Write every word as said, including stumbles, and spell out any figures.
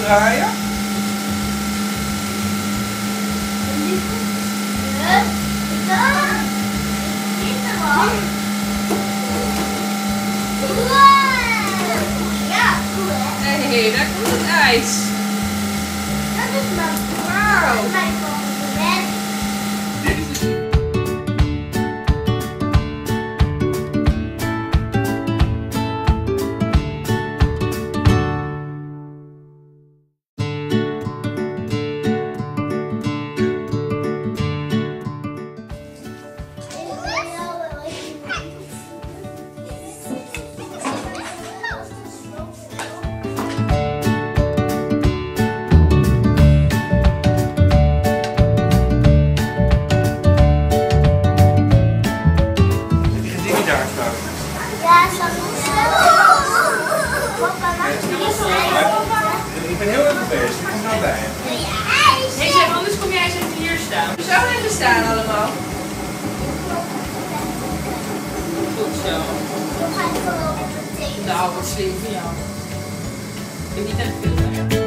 draaien? Hé, daar komt het ijs. Dat is mijn Wauw. mijn compliment. Dit is het. Ja, zal ik wel. Papa, mag ik Ik ben heel even bezig, ik kom zo bij je. Nee, zeg, anders kom jij eens even hier staan. Zo even staan allemaal. Goed zo. Dan ga ik gewoon op het thema. Nou, wat slim van jou. Ik ben niet echt veel.